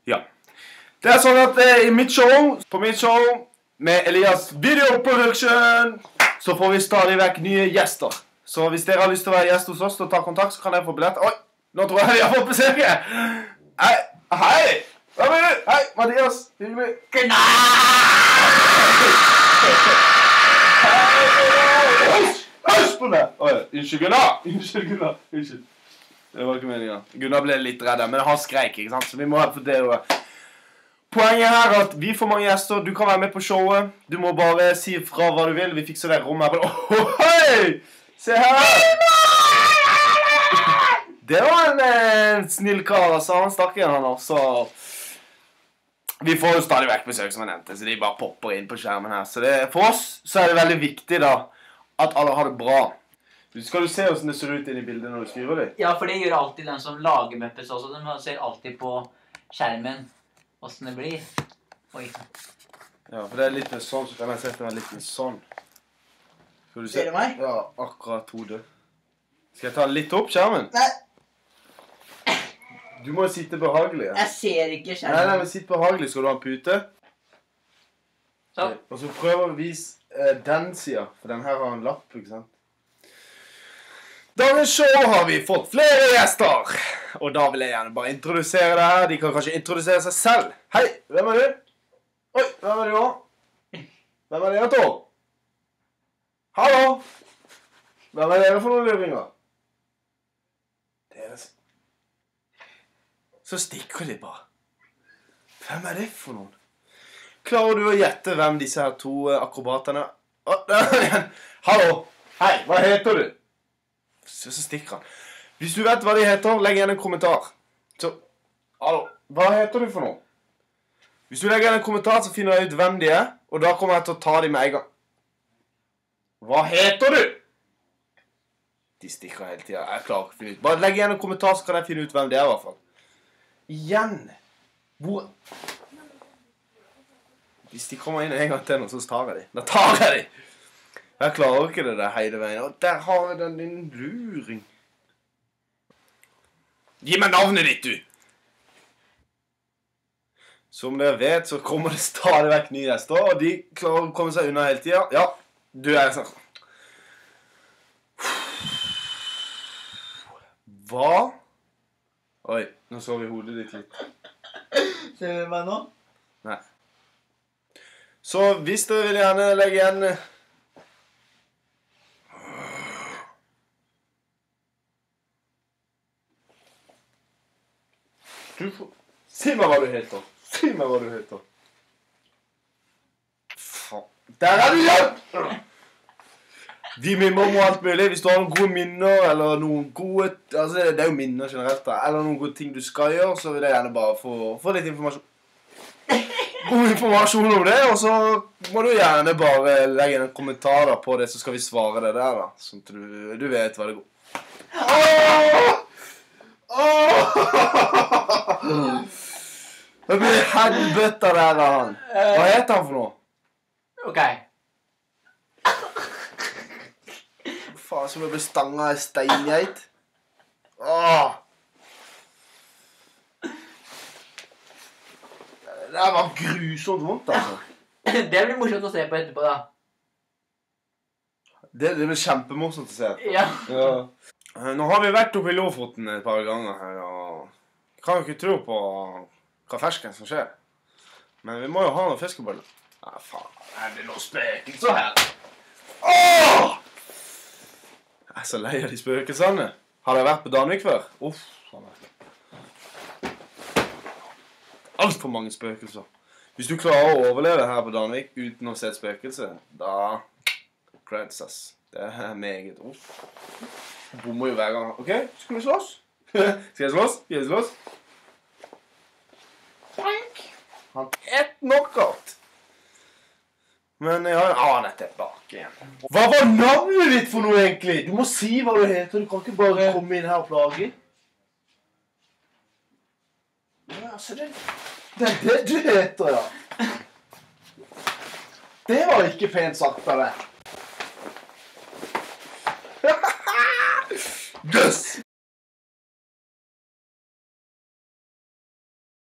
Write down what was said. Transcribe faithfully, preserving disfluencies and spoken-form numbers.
Ja. Det er sånn at eh, i mitt show, på mitt show, med Elias Video Production, så får vi stadig vekk nye gjester. Så hvis dere har lyst til å være gjest hos oss og ta kontakt, så kan dere få billett. Oi, nå tror jeg vi har fått besøk. Hei, hei, hva er du? Hei, Mathias, hyggelig. Gunnar! Høys på deg! Oi, unnskyld Gunnar, unnskyld Gunnar, unnskyld. Det var ikke meningen. Gunnar ble litt redd, men han skreik, ikke sant? Så vi må ha for det å... Poenget her er at vi får mange gjester, du kan være med på showet. Du må bare si fra hva du vil, vi fikser det rommet her. Oh, hei! Se her! Det var en, en snill kar, altså. Han stakk igjen han også. Vi får jo stadig vekk besøk, som jeg nevnte, så de bare popper inn på skjermen her. Så det, for oss så er det veldig viktig da, at alle har det bra. Skal du se hvordan det ser ut inn i bildet når du styrer det? Ja, for det gjør alltid den som lager Muppets også. De ser alltid på skjermen hvordan det blir. Oi. Ja, for det er litt med sånn, så kan jeg sette meg litt med sånn. Skal du se? Ser du meg? Ja, akkurat hodet. Skal jeg ta litt opp skjermen? Nei. Du må sitte behagelig. Ja. Jeg ser ikke skjermen. Nei, nei, men sitt behagelig. Skal du ha en pute? Sånn. Og så prøv å vise eh, den siden, for den her har en lapp, ikke sant? Dagens show har vi fått flere gjester, og da vil jeg gjerne bare introdusere det her. De kan kanskje introdusere seg selv. Hei, hvem er du? Oi, hvem er du også? Hvem er dere to? Hallo? Hvem er dere for noen luringer? Dere... Så stikker de bare. Hvem er det for noen? Klarer du å gjette hvem disse her to akrobaterne... Å, der er igjen. Hallo? Hei, hva heter du? Så, så stikker han. Hvis du vet hva de heter, legg igjen en kommentar. Så, hallo, hva heter du for noe? Hvis du legger igjen en kommentar, så finner jeg ut hvem de er, og da kommer jeg til å ta dem med en gang. Hva heter du? De stikker hele tiden. Jeg klarer ikke å finne ut. Bare legg igjen en kommentar, så kan jeg finne ut hvem de er i hvert fall. Igjen. Hvor? Hvis de kommer inn en gang til nå, så tar jeg dem. Da tar jeg dem. Jeg klarer ikke det der hele veien. Og der har jeg den din luring. Gi meg navnet ditt, du! Som dere vet, så kommer det stadig vekk nye gjester, og de klarer å komme seg unna hele tiden. Ja, du er sånn. Hva? Oi, nå så vi hodet ditt litt. Ser du meg nå? Nei. Så hvis dere vil gjerne legge igjen... Du får... Si meg hva du heter. Si meg hva du heter. Faen. Der er du igjen! Vi minner om alt mulig. Hvis du har noen gode minner, eller noen gode... Altså, det er jo minner generelt da. Eller noen gode ting du skal gjøre, så vil jeg gjerne bare få, få litt informasjon. God informasjon om det, og så må du gjerne bare legge en kommentar da på det, så skal vi svare det der da. Sånn at du, du vet hva det går. Åh! Åh! Det blir helvete der av han. Hva heter han for noe? Ok. Faen, som jeg ble stanget i steingeit. Åh! Det der var grusomt vondt, altså. Det blir morsomt å se på etterpå, da. Det, det blir kjempemorsomt å se. Ja. Ja. Nå har vi vært oppe i Lofoten et par ganger her, og kan jo ikke tro på hva fersken som skjer. Men vi må jo ha noen fiskeboller. Ja, faen, det blir noe spøkelser her. Åh! Jeg er så lei av de spøkelsene. Har dere vært på Danvik før? Uff, sånn er det. Alt for mange spøkelser. Hvis du klarer å overleve her på Danvik uten å se et spøkelse, da... Creds, ass. Det er meget. Uff. Bommer jo hver gang. Ok, skal vi slåss? Skal jeg slåss? Skal jeg slåss? Frank! Han et knockout. Men ja, han er tilbake igjen. Hva var navnet ditt for noe egentlig? Du må si hva du heter. Du kan ikke bare komme inn her og plage. Ja, altså det... Det er det du heter, ja. Det var ikke pent sagt av deg. Døss!